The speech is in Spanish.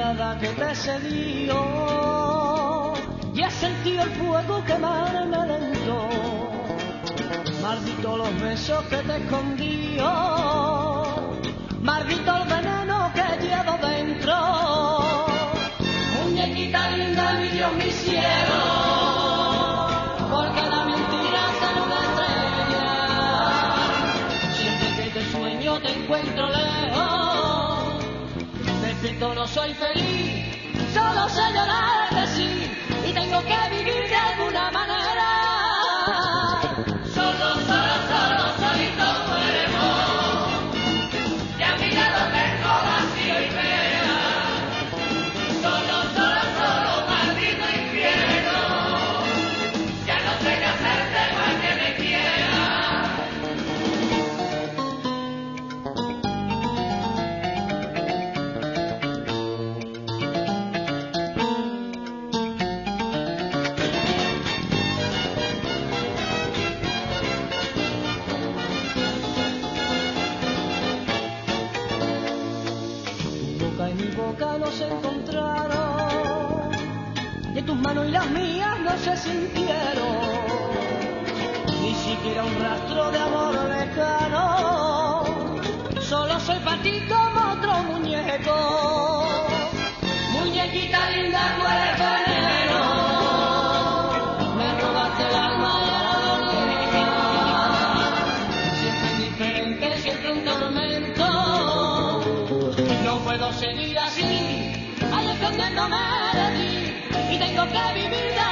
mirada que te sedió y he sentido el fuego quemarme dentro. Maldito los besos que te escondió, maldito el veneno que llevo dentro. Muñequita linda, mi Dios, mi cielo, porque la mentira sale una estrella. Siempre que te sueño te encuentro lejos, despierto no soy feliz, solo sé llorar de sí y tengo que vivir de alguna manera. Solo, solito duermo, y a mi lado tengo vacío y pena. Solo, maldito infierno, ya no sé qué hacerte para que me se encontraron y tus manos y las mías no se sintieron, ni siquiera un rastro de amor lejano. Solo soy para ti como otro muñeco. Muñequita linda, tú eres veneno, me robaste el alma y ahora dolía. Siempre indiferente, siempre un tormento. No puedo seguir así, escondiéndome de ti, y tengo que vivir de